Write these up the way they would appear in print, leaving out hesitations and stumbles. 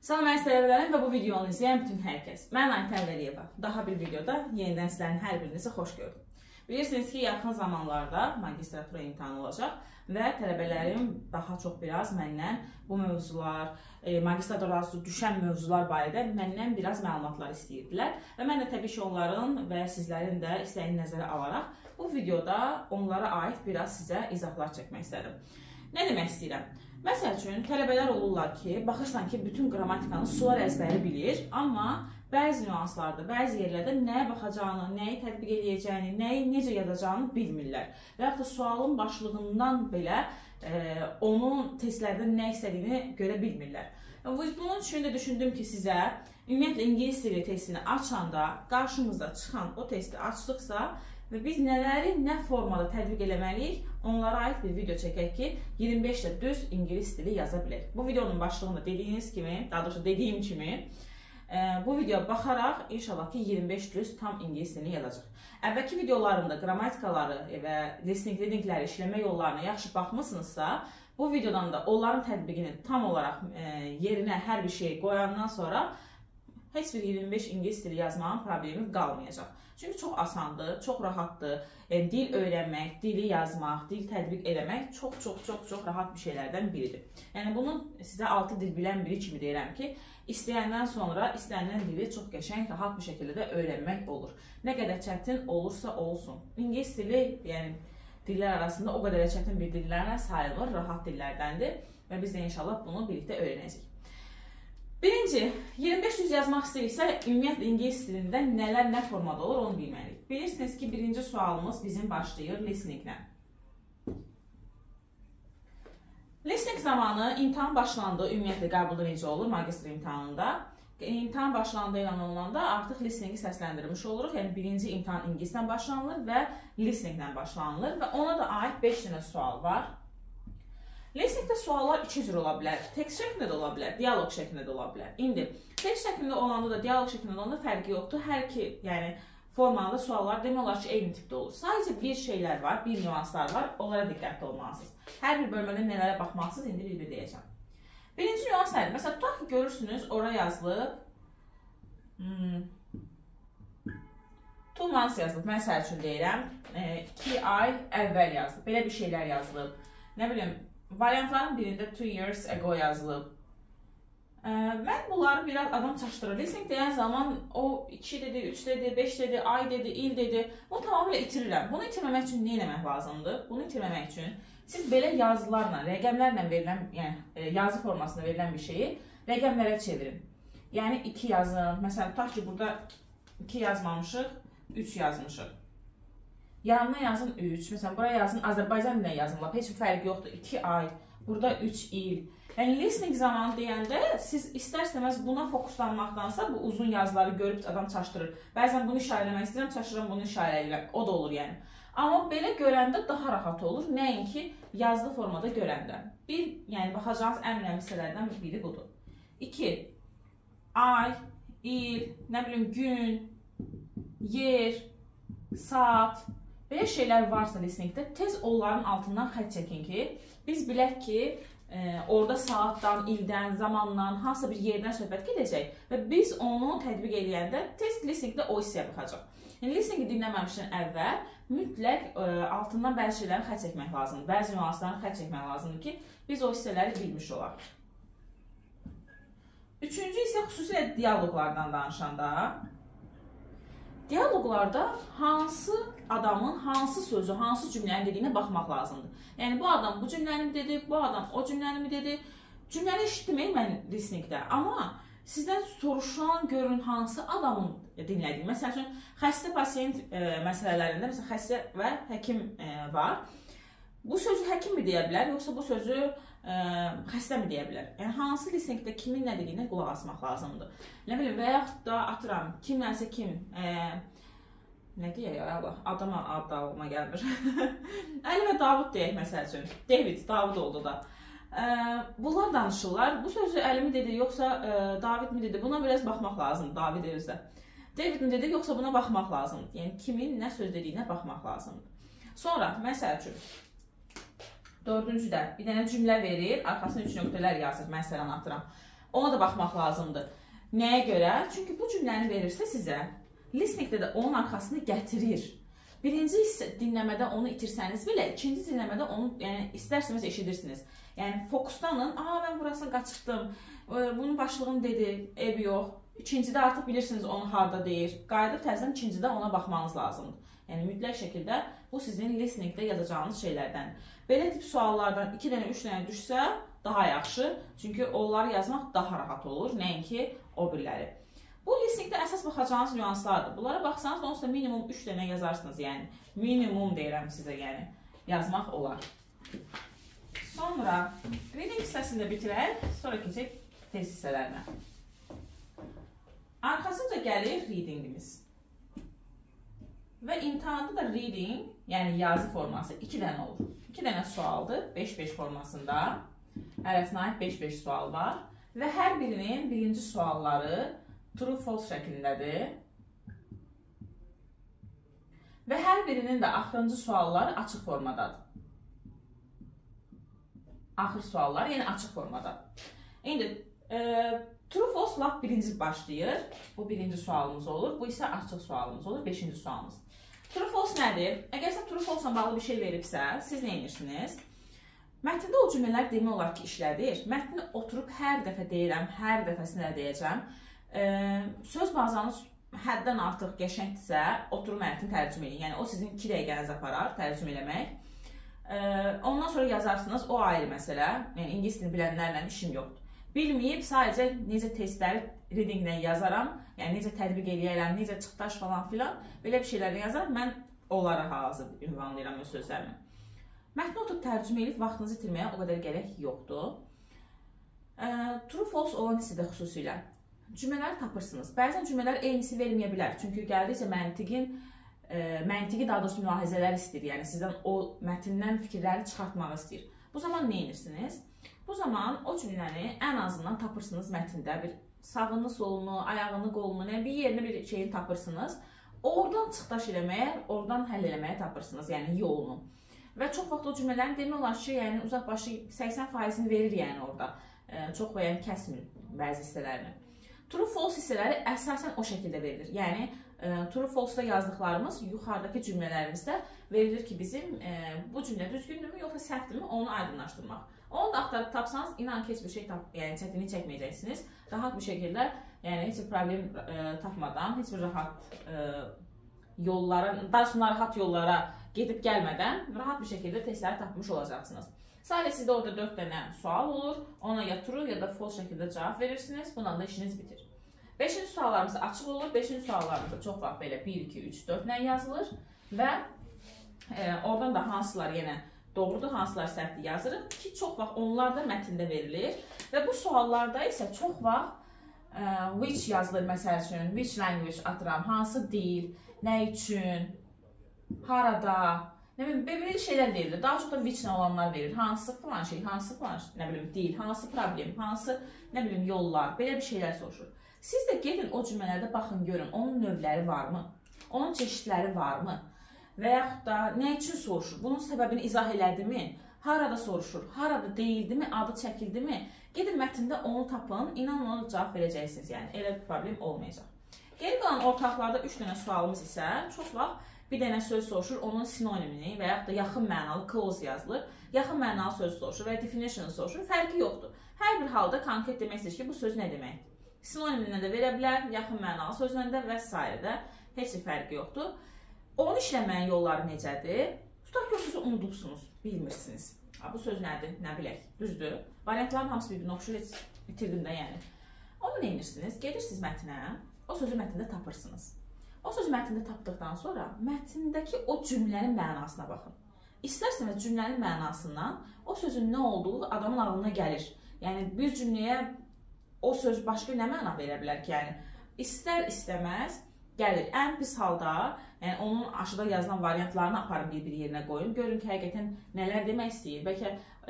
Salam əzizlərim və bu videonu izləyən bütün hər kəs. Mən Aytən Vəliyeva. Daha bir videoda yenidən sizlərin hər birinizi xoş gördüm. Bilirsiniz ki, yaxın zamanlarda magistratura imtahanı olacaq və tələbələrim daha çox biraz məndən bu mövzular, magistratura düşən mövzular barədə məndən biraz məlumatlar istəyirdilər. Və mən də təbii ki, onların və sizlərin də istəyini nəzərə alaraq bu videoda onlara aid biraz sizə izahlar çəkmək istədim. Nə demək istəyirəm? Məsəl üçün, tələbələr olurlar ki, baxırsan ki, bütün qrammatikanı sular əzbəri bilir, amma bəzi nüanslarda, bəzi yerlərdə nəyə baxacağını, nəyi tətbiq edəcəyini, nəyi necə yazacağını bilmirlər. Və yaxud da sualın başlığından belə onun testlərdə nə istədiyini görə bilmirlər. Bunun üçün də düşündüm ki, sizə ümumiyyətlə ingilis dili testini açanda, qarşımızda çıxan o testi açdıqsa və biz nələri, nə formada tətbiq eləməliyik, onlara aid bir video çəkək ki, 25 də düz ingilis dili yaza bilək. Bu videonun başlığında dediyiniz kimi, daha doğrusu dediyim kimi, bu videoya baxaraq inşallah ki 25 düz tam ingilis dilini yazacaq. Əvvəlki videolarımda qrammatikaları və listening readingləri işləmə yollarına yaxşı baxmısınızsa, bu videodan da onların tətbiqini tam olaraq yerinə hər bir şey qoyandan sonra heç bir 25 ingilis dili yazmağın problemi qalmayacaq. Çünki çox asandır, çox rahatdır. Dil öyrənmək, dili yazmaq, dil tətbiq eləmək çox rahat bir şeylərdən biridir. Yəni bunu sizə 6 dil bilən biri kimi deyirəm ki, istəyəndən sonra istənilən dili çox qəşəng, rahat bir şəkildə də öyrənmək olur. Nə qədər çətin olursa olsun. İngilis dili, yəni dillər arasında o qədər çətin bir dillərlə sayılır, rahat dillərdəndir və biz də inşallah bunu birlikdə öyrənəcəyik. Birinci, 25 düz yazmaq istəyiriksə, ümumiyyətlə ingilis dilində nələr, nə formada olur, onu bilməliyik. Bilirsiniz ki, birinci sualımız bizim başlayır listeninglə. Listening zamanı imtahan başlandı, ümumiyyətlə qəbulda necə olur magistr imtahanında. İmtahan başlandığı ilə olanda artıq listeningi səsləndirmiş oluruq. Yəni, birinci imtahan ingilisdən başlanılır və listeninglə başlanılır və ona da aid 5 dənə sual var. Listeningdə suallar iki cür ola bilər. Tekst şəklində də ola bilər, dialoq şəklində də ola bilər. İndi, tekst şəklində olanda da, dialoq şəklində olanda fərqi yoxdur. Hər iki, yəni, formanda suallar demək olar ki, eyni tipdə olur. Sadəcə bir şeylər var, bir nüanslar var, onlara diqqətli olmalısınız. Hər bir bölmədə nələrə baxmalısınız, indi bir-bir deyəcəm. Birinci nüans nədir? Məsələn, tutaq ki, görürsünüz, ora yazılıb, 2 months yazılıb, məsəl üçün deyirəm, 2 ay əvvəl yazılıb, belə bir şeylər yazılıb. Nə bilim, variantların birində 2 years ago yazılıb. Mən bunları biraz adam çaşdırır. Listening deyən zaman o 2 dedi, 3 dedi, 5 dedi, ay dedi, il dedi. Bunu tamamilə itirirəm. Bunu itirməmək üçün nə etmək lazımdır? Bunu itirməmək üçün siz belə yazılarla, rəqəmlərlə verilən, yəni yazı formasında verilən bir şeyi rəqəmlərə çevirin. Yəni 2 yazın. Məsələn, tutaq ki, burada 2 yazmamışıq, 3 yazmışıq. Yanına yazın 3. Məsələn, buraya yazın Azərbaycan dilinə yazın. Heç bir fərqi yoxdur. 2 ay, burada 3 il. Yəni, listening zamanı deyəndə siz istər-istəməz buna fokuslanmaqdansa bu uzun yazıları görüb adam çaşdırır. Bəzən bunu işarə eləmək istəyirəm, çaşdırıram, bunu işarə edirəm. O da olur yəni. Amma belə görəndə daha rahat olur. Nəinki yazılı formada görəndə. Bir, yəni baxacağınız ən önəmli hissələrdən biri budur. 2. Ay, il, nə bilim, gün, yer, saat. Belə şeylər varsa listeningdə tez onların altından xətt çəkin ki, biz bilək ki, orada saatdan, ildən, zamandan, hansısa bir yerdən söhbət gedəcək və biz onu tətbiq edəndə tez listeningdə o hissəyə baxacaq. Yəni, listeningi dinləməmişdən əvvəl mütləq altından bəzi şeyləri xətt çəkmək lazımdır. Bəzi nüanslarını xətt çəkmək lazımdır ki, biz o hissələri bilmiş olaq. Üçüncü isə xüsusilə dialoqlardan danışanda, dialoqlarda hansı adamın hansı sözü, hansı cümlənin dediyinə baxmaq lazımdır. Yəni, bu adam bu cümləni mi dedi, bu adam o cümləni mi dedi? Cümləni eşitdim mən listeningdə, amma sizdən soruşulan görün hansı adamın dinlədiyi. Məsəl üçün, xəstə pasiyent məsələlərində, məsələn, xəstə və həkim var. Bu sözü həkim mi deyə bilər, yoxsa bu sözü xəstə mi deyə bilər? Yəni, hansı listeningdə kimin nə dediyinə qulaq asmaq lazımdır. Nə bilim, və yaxud da atıram, kimlənsə kim, nə deyək ya, Allah, adama adalına gəlmir. Əli və Davud deyək, məsəl üçün. David, Davud oldu da. Bunlar danışırlar. Bu sözü Əli mi dedi, yoxsa David mi dedi? Buna biraz baxmaq lazımdır, David özdə. David mi dedi, yoxsa buna baxmaq lazımdır. Yəni, kimin nə söz dediyinə baxmaq lazımdır. Sonra, məsəl üçün, dördüncüdə bir dənə cümlə verir, arxasına 3 nöqtələr yazır, məsələn atıram. Ona da baxmaq lazımdır. Nəyə görə? Çünki bu cümləni verirsə sizə, listeningdə də onun arxasını gətirir. Birinci dinləmədə onu itirsəniz belə, ikinci dinləmədə onu istərsiniz eşidirsiniz. Yəni fokuslanın, mən burasını qaçırtdım, bunun başlığını dedi, ev yox. İkincidə artıq bilirsiniz onu harda deyir. Qayıdıb təzədən ikincidə ona baxmanız lazımdır. Yəni mütləq şəkildə bu sizin listeningdə yazacağınız şeylərdən. Belə tip suallardan 2 dənə, 3 dənə düşsə daha yaxşı. Çünki onları yazmaq daha rahat olur, nəinki o biriləri. Bu listeningdə əsas baxacağınız nüanslardır. Bunlara baxsanız, onsuz da minimum 3 dənə yazarsınız. Yəni, minimum deyirəm sizə, yəni, yazmaq olar. Sonra, reading hissəsini də bitirək, sonra keçək test hissələrinə. Arxasınca gəlir readingimiz. Və imtahanda da reading, yəni yazı forması 2 dənə olur. 2 dənə sualdır, 5-5 formasında. Hərəsinə aid 5-5 sual var. Və hər birinin birinci sualları true-false şəklindədir. Və hər birinin də axırıncı sualları açıq formadadır. Axır suallar, yəni açıq formadadır. İndi, true-false lap birinci başlayır. Bu birinci sualımız olur. Bu isə açıq sualımız olur, 5-ci sualımız. True-false nədir? Əgər sizə true-false-la bağlı bir şey veribsə, siz nə edirsiniz? Mətndə o cümlələr demək olar ki, işlədir. Mətni oturub hər dəfə deyirəm, hər dəfəsində deyəcəm. Söz bazanız həddən artıq qəşəngdirsə, oturub mətni tərcümə edin. Yəni, o sizin 2 dəqiqənizi aparar tərcümə eləmək. Ondan sonra yazarsınız, o ayrı məsələ. Yəni, ingilis dilini bilənlərlə işim yoxdur. Bilməyib, sadəcə necə testləri readinglə yazaram, yəni necə tətbiq eləyərəm, necə çıxdaş falan filan, belə bir şeyləri yazaram, mən onlara hazır ünvanlayıram öz sözlərimi. Mətni oturub tərcümə edib vaxtınızı itirməyə o qədər gərək yoxdur. True-false olan hissədə xüsusilə cümlələri tapırsınız. Bəzən cümlələr eynisi verməyə bilər. Çünki gəldikcə məntiqi daha doğrusu mülahizələr istəyir. Yəni sizdən o mətindən fikirləri çıxartmağı istəyir. Bu zaman nə edirsiniz? Bu zaman o cümləni ən azından tapırsınız mətndə. Bir sağını, solunu, ayağını, qolunu, bir yerini, bir şeyini tapırsınız. Oradan çıxdaş eləməyə, oradan həll eləməyə tapırsınız. Yəni yolunu. Və çox vaxt o cümlələrin demək olar ki, yəni uzaq başı 80%-ni verir yəni orada. Çox yəni kəsmir bəzi hissələrini. True-false hissələri əsasən o şəkildə verilir. Yəni, true-false-da yazdıqlarımız yuxarıdakı cümlələrimizdə verilir ki, bizim bu cümlə düzgündürmü, yoxsa səhvdirmi, onu aydınlaşdırmaq. Onu da axtarıb tapsanız, inan ki, heç bir şey çətinlik çəkməyəcəksiniz. Rahat bir şəkildə, yəni heç bir problem tapmadan, heç bir rahat yollara, daha sonra rahat yollara gedib gəlmədən rahat bir şəkildə testləri tapmış olacaqsınız. Sadəcə sizdə orada 4 dənə sual olur, ona ya true ya da false şəkildə cavab verirsiniz, bundan da işiniz bitir. 5-ci suallarımız açıq olur, 5-ci suallarımızda çox vaxt belə 1, 2, 3, 4 nə yazılır və oradan da hansılar yenə doğrudur, hansılar səhvdir yazırıq ki, çox vaxt onlar da mətndə verilir və bu suallarda isə çox vaxt which yazılır məsəl üçün, which language atıram, hansı dil, nə üçün, harada, nə bilim, belə şeylər verilir. Daha çox da which-nə olanlar verir. Hansı falan şey, hansı falan, nə bilim, dil, hansı problem, hansı, nə bilim, yollar, belə bir şeylər soruşur. Siz də gedin o cümlələrdə baxın, görün, onun növləri varmı? Onun çeşidləri varmı? Və yaxud da nə üçün soruşur? Bunun səbəbini izah elədimi? Harada soruşur? Harada deyildimi? Adı çəkildimi? Gedin mətndə onu tapın, inanın ona cavab verəcəksiniz. Yəni, elə bir problem olmayacaq. Geri qalan ortaqlarda 3 dənə sualımız isə çox vaxt bir dənə söz soruşur, onun sinonimini və yaxud da yaxın mənalı clause yazılır. Yaxın mənalı söz soruşur və definition soruşur. Fərqi yoxdur. Hər bir halda konkret demək istəyir ki, bu söz nə deməkdir? Sinoniminə də verə bilər, yaxın mənalı sözlə də və s. də heç bir fərqi yoxdur. Onu işləməyin yolları necədir? Tutaq ki, o sözü unudubsunuz, bilmirsiniz. Bu söz nədir? Nə bilək? Düzdür. Variantların hamısı bir-birinə oxşur, heç itirdim də yəni. Onu nə edirsiniz? Gedirsiniz mətnə, o sözü mətndə tapırsınız. O sözü mətndə tapdıqdan sonra mətndəki o cümlənin mənasına baxın. İstərseniz cümlənin mənasından o sözün nə olduğu adamın ağlına gəlir. Yəni bir cümləyə o söz başqa nə məna verə bilər ki, yəni istər-istəməz gəlir. Ən pis halda, yəni onun aşağıda yazılan variantlarını aparın bir yerinə qoyun. Görün ki, həqiqətən nələr demək istəyir. Bəlkə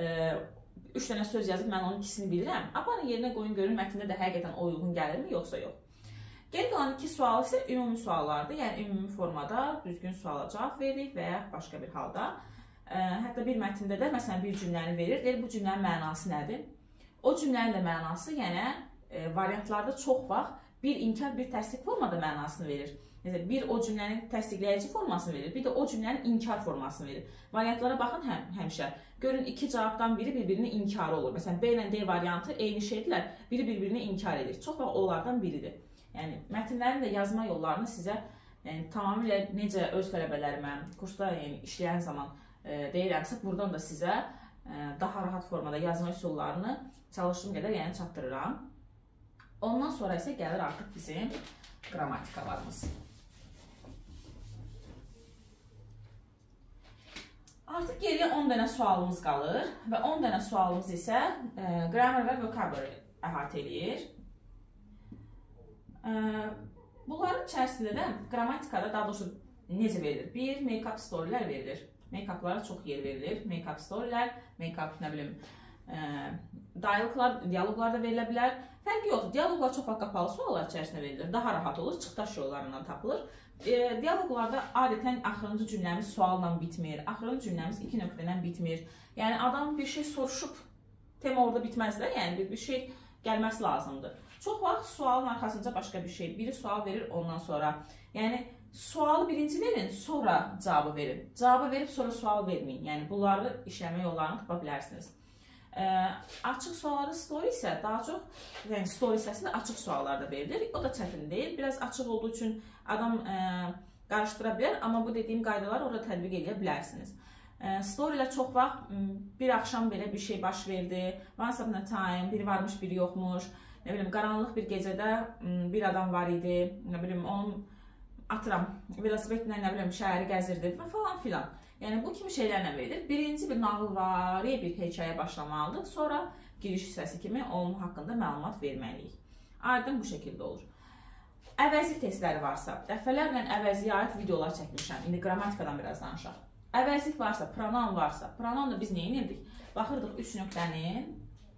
3 dənə söz yazıb mən onun ikisini bilirəm. Aparın yerinə qoyun, görün mətndə də həqiqətən o uyğun gəlirmi, yoxsa yox. Geri qalan 2 sual isə ümumi suallardır. Yəni ümumi formada düzgün suala cavab veririk və ya başqa bir halda. Hətta bir mətndə də məsələn bir cümləni verir. Deyir, bu cümlənin mənası nədir? O cümlənin də mənası yəni variantlarda çox vaxt bir inkar, bir təsdiq formada mənasını verir. Bir o cümlənin təsdiqləyici formasını verir, bir də o cümlənin inkar formasını verir. Variantlara baxın həmişə. Görün, iki cavabdan biri bir-birinin inkarı olur. Məsələn, B ilə D variantı eyni şeydirlər, biri bir-birini inkar edir. Çox vaxt onlardan biridir. Yəni, mətnlərin də yazma yollarını sizə tamamilə necə öz tələbələrimə kursda işləyən zaman deyirəmsə, buradan da sizə daha rahat formada yazma üsullarını çalışdığım qədər çatdırıram. Ondan sonra isə gəlir artıq bizim qrammatikalarımız. Artıq geriyə 10 dənə sualımız qalır və 10 dənə sualımız isə grammar və vocabulary əhatə edir. Bunların içərisində də qrammatikada daha doğrusu necə verilir? Bir, make-up storylər verilir. Make-uplara çox yer verilir. Make-up storylər, make-up, nə bilim, dialoqlar da verilə bilər. Fərqi yoxdur. Dialoqlar çox vaxt qapalı suallar içərisində verilir. Daha rahat olur, çıxdaş yollarından tapılır. Dialoqlarda adətən axırıncı cümləmiz sualla bitmir. Axırıncı cümləmiz iki nöqtədən bitmir. Yəni, adam bir şey soruşub, tema orada bitməz də, yəni bir şey gəlməsi lazımdır. Çox vaxt sualın arxasınca başqa bir şey. Biri sual verir, ondan sonra. Yəni, sualı birinci verin, sonra cavabı verin. Cavabı verib, sonra sual verməyin. Yəni, bunları işləmə yollarını tapa bilərsiniz. Açıq sualları story isə daha çox, yəni story hissəsində açıq suallarda verilir. O da çətin deyil. Biraz açıq olduğu üçün adam qarışdıra bilər, amma bu dediyim qaydaları orada tətbiq edə bilərsiniz. Story ilə çox vaxt bir axşam belə bir şey baş verdi. Once upon a time, biri varmış, biri yoxmuş. Nə bilim, qaranlıq bir gecədə bir adam var idi. Nə bilim, onun atıram, velosipedlə, nə bilim, şəhəri gəzirdi və falan filan. Yəni, bu kimi şeylərlə verilir. Birinci bir nağılvari bir hekayə başlamalıdır. Sonra giriş hissəsi kimi onun haqqında məlumat verməliyik. Aydın bu şəkildə olur. Əvəzlik testləri varsa, dəfələrlə əvəzliyə aid videolar çəkmişəm. İndi qrammatikadan biraz danışaq. Əvəzlik varsa, pronoun varsa, pronounla biz nə edirdik? Baxırdıq 3 nöqtənin,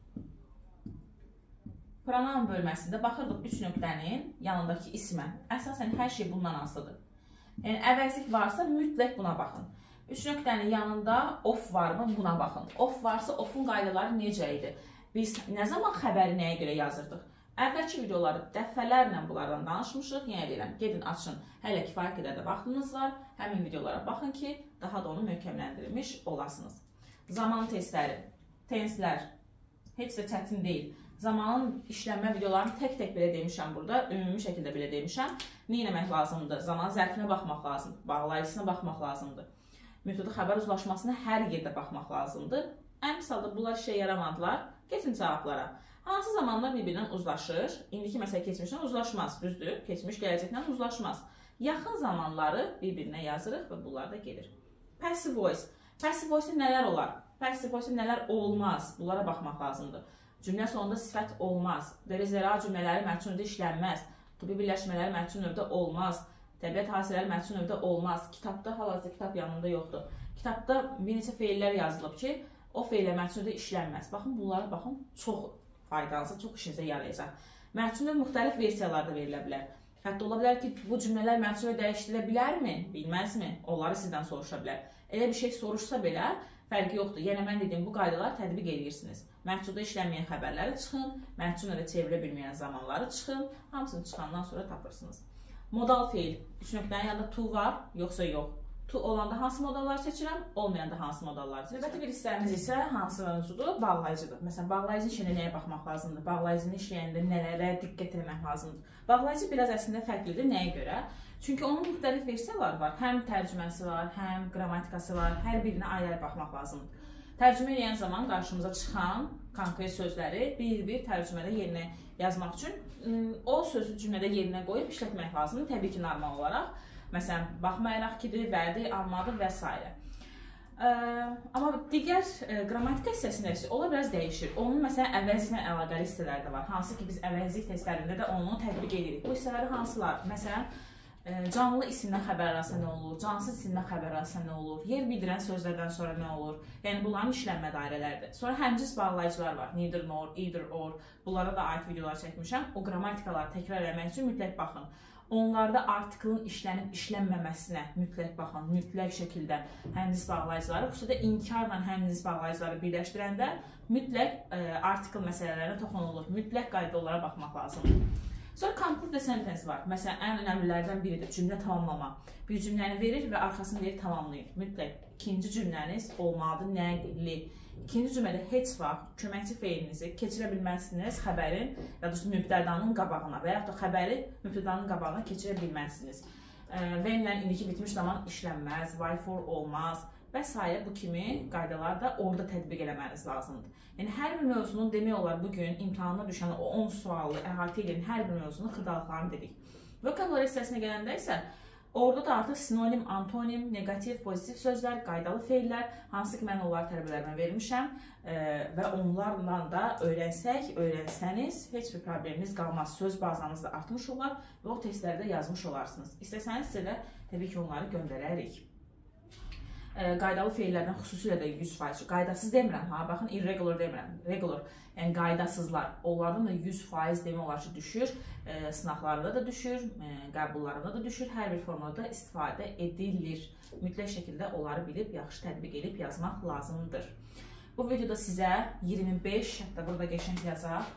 pronoun bölməsində baxırdıq 3 nöqtənin yanındakı ismə. Əsasən hər şey bundan asılıdır. Yəni, əvəzlik varsa, mütləq buna baxın. 3 nöqtənin yanında of varmı? Buna baxın. Of varsa, ofun qaydaları necə idi? Biz nə zaman xəbəri nəyə görə yazırdıq? Əvvəlki videoları dəfələrlə bunlardan danışmışıq. Yəni deyirəm, gedin açın. Hələ kifayət qədər də vaxtınız var. Həmin videolara baxın ki, daha da onu möhkəmləndirilmiş olasınız. Zaman testləri, tenslər heç də çətin deyil. Zamanın işlənmə videolarını tək-tək belə demişəm burada. Ümumi şəkildə belə demişəm. Nə etmək lazımdır? Zaman zərfinə baxmaq lazımdır. Bağlayıcısına baxmaq lazımdır. Mütləq xəbər uzlaşmasına hər yerdə baxmaq lazımdır. Ən misalda bunlar işə yaramadılar. Keçin cavablara. Hansı zamanlar bir-birindən uzlaşır? İndiki məsələ keçmişdən uzlaşmaz, düzdür? Keçmiş gələcəkdən uzlaşmaz. Yaxın zamanları bir-birinə yazırıq və bunlar da gelir. Passive voice. Passive voice nələr olar? Passive voice nələr olmaz? Bunlara baxmaq lazımdır. Cümlə sonunda sifət olmaz. Dərəcəra cümlələri mənfi növdə işlənməz. Tübi birləşmələri mənfi növdə olmaz. Təbiət hadisələri mənfi növdə olmaz. Kitabda, hal-hazırda kitab yanında yoxdur. Kitabda bir neçə feillər yazılıb ki, o feillər mənfi növdə işlənməz. Baxın, bunlara baxın, çox faydalısı, çox işinizə yarayacaq. Mənfi növ müxtəlif versiyalarda verilə bilər. Hətta ola bilər ki, bu cümlələr mənfi növ dəyişdirilə bilərmi, bilməzmi? Onları sizdən soruşa bilər. Elə bir şey soruşsa belə, fərqi yoxdur. Yəni, mən dediyim, bu qaydaları tətbiq edirsiniz. Mənfidə işlənməyən xəbərləri çıxın, mənfi növə çevirə bilməyən zamanları çıxın, hamısını çıxandan sonra tapırsınız. Modal feil. 3 nöqtənin yanında to var, yoxsa yox. To olanda hansı modalları seçirəm, olmayanda hansı modalları seçirəm. Növbəti bir hissəmiz isə hansı mövzudur? Bağlayıcıdır. Məsələn, bağlayıcı işində nəyə baxmaq lazımdır? Bağlayıcını işləyəndə nələrə diqqət etmək lazımdır? Bağlayıcı biraz əslində fərqlidir. Nəyə görə? Çünki onun müxtəlif versiyaları var. Həm tərcüməsi var, həm qrammatikası var. Hər birinə ayrı-ayrı baxmaq lazımdır. Tərcümə edən zaman qarşımıza çıxan konkret sözləri bir-bir tərcümədə yerinə yazmaq üçün o sözü cümlədə yerinə qoyub işlətmək lazımdır. Təbii ki, normal olaraq. Məsələn, baxmayaraq kidir, vərdi, almadır və s. Amma digər qrammatika hissəsində isə ola biraz dəyişir. Onun məsələn əvəzliklə əlaqəli hissələri də var. Hansı ki, biz əvəzlik testlərində də onu tətbiq edirik. Bu hissələri hansılar? Məsələn, Canlı isimdən xəbər arasa nə olur, cansız isimdən xəbər arasa nə olur, yer bildirən sözlərdən sonra nə olur, yəni bunların işlənmə dairələridir. Sonra həmcins bağlayıcılar var, neither nor, either or, bunlara da aid videolar çəkmişəm. O qrammatikaları təkrar etmək üçün mütləq baxın. Onlarda artiklın işlənib işlənməməsinə mütləq baxın, mütləq şəkildə həmcins bağlayıcıları, xüsusilə inkarla həmcins bağlayıcıları birləşdirəndə mütləq artikl məsələlərinə toxunulur, mütləq qaydalara baxmaq lazımdır. Sonra complete the sentence var. Məsələn, ən önəmlilərdən biridir cümlə tamamlama. Bir cümləni verir və arxasını deyir tamamlayın. Mütləq ikinci cümləniz olmalıdır nəqli. İkinci cümlədə heç vaxt köməkçi feilinizi keçirə bilməzsiniz xəbərin ya da mübtədanın qabağına və yaxud da xəbəri mübtədanın qabağına keçirə bilməzsiniz. When-lə indiki bitmiş zaman işlənməz, why for olmaz və s. bu kimi qaydalar da orada tətbiq eləməniz lazımdır. Yəni, hər bir mövzunun demək olar bugün imtahana düşən o 10 sualı əhatə edən hər bir mövzunun xırdalıqlarını dedik. Vokabular hissəsinə gələndə isə orada da artıq sinonim, antonim, negativ, pozitiv sözlər, qaydalı feillər, hansı ki mən onları tələbələrimə vermişəm və onlarla da öyrənsəniz heç bir probleminiz qalmaz. Söz bazanız da artmış olar və o testlərdə yazmış olarsınız. İstəsəniz sizə də təbii ki onları göndərərik. Qaydalı feillərdən xüsusilə də 100%, qaydasız demirəm, baxın, irregular demirəm, regular, yəni qaydasızlar, onlardan da 100% demək olar ki, düşür, sınaqlarında da düşür, qəbullarında da düşür, hər bir formada istifadə edilir. Mütləq şəkildə onları bilib, yaxşı tətbiq edib yazmaq lazımdır. Bu videoda sizə 25, hətta burada qəşəng yazaq,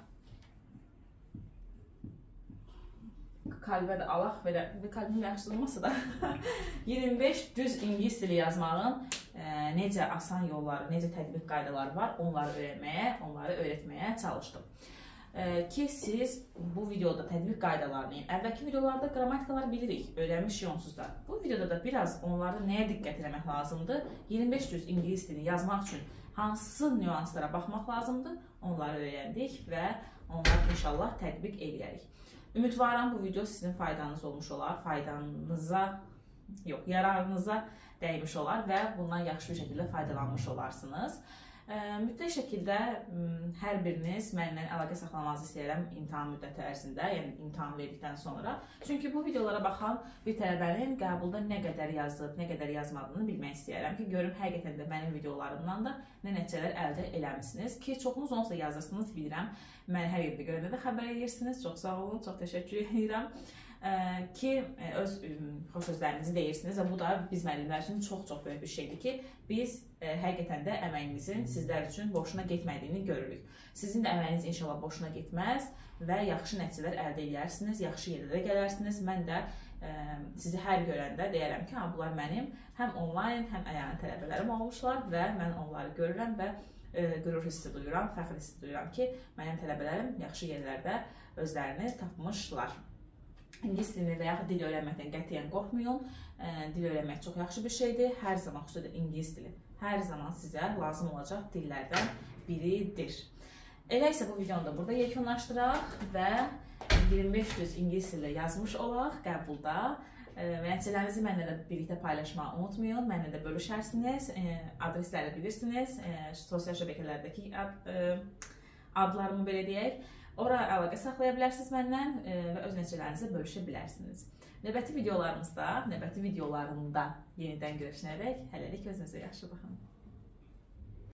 kalbə də alaq belə, kalbim yaxşılmasa da 25 düz ingilis dili yazmağın necə asan yolları, necə tətbiq qaydaları var, onları öyrətməyə çalışdım. Ki siz bu videoda tətbiq qaydalarını, əvvəlki videolarda qrammatikalar bilirik, öyrənmiş onsuz da. Bu videoda da biraz onlarda nəyə diqqət eləmək lazımdır, 25 düz ingilis dili yazmaq üçün hansı nüanslara baxmaq lazımdır, onları öyrəndik və onları inşallah tətbiq edərik. Ümidvaram bu video sizin faydanız olmuş olar, yararınıza dəymiş olar və bundan yaxşı bir şəkildə faydalanmış olarsınız. Mütləq şəkildə hər biriniz mənimlə əlaqə saxlamanızı istəyirəm imtahan müddəti ərzində, yəni imtahan verdikdən sonra. Çünki bu videolara baxan bir tələbənin qəbulda nə qədər yazıb, nə qədər yazmadığını bilmək istəyirəm ki, görüm həqiqətən də mənim videolarımdan da nə nəticələr əldə eləmişsiniz ki, çoxunuz onsuz da yazırsınız, bilirəm. Məni hər yerdə görəndə də xəbər edirsiniz. Çox sağ olun, çox təşəkkür edirəm ki, öz xoş sözlərinizi deyirsiniz və bu da biz müəllimlər üçün çox-çox böyük bir şeydir ki, biz həqiqətən də əməyimizin sizlər üçün boşuna getmədiyini görürük. Sizin də əməyiniz inşallah boşuna getməz və yaxşı nəticələr əldə edərsiniz, yaxşı yerlərə gələrsiniz. Mən də sizi hər görəndə deyərəm ki, bunlar mənim həm onlayn, həm əyani tələbələrim olmuşlar və mən onları görürəm və qürur hissi duyuram, fəxr hissi duyuram ki, mənim tələbələrim yaxşı yerlərdə özlərini tapmışlar. İngilis dilini və yaxud dil öyrənməkdən qətiyyən qorxmayın. Dil öyrənmək çox yaxşı bir şeydir. Hər zaman, xüsusilə ingilis dili, hər zaman sizə lazım olacaq dillərdən biridir. Elə isə bu videonu da burada yekunlaşdıraq və 25 düz ingilis dili yazmış olaq qəbulda. Nəticələrinizi mənimlə də birlikdə paylaşmağı unutmayın. Mənimlə də bölüşərsiniz. Adresləri bilirsiniz. Sosial şəbəkələrdəki adlarımı belə deyək. Ora əlaqə saxlaya bilərsiniz məndən və öz nəticələrinizə bölüşə bilərsiniz. Növbəti videolarımda yenidən görüşənədək hələlik özünüzə yaxşı baxın.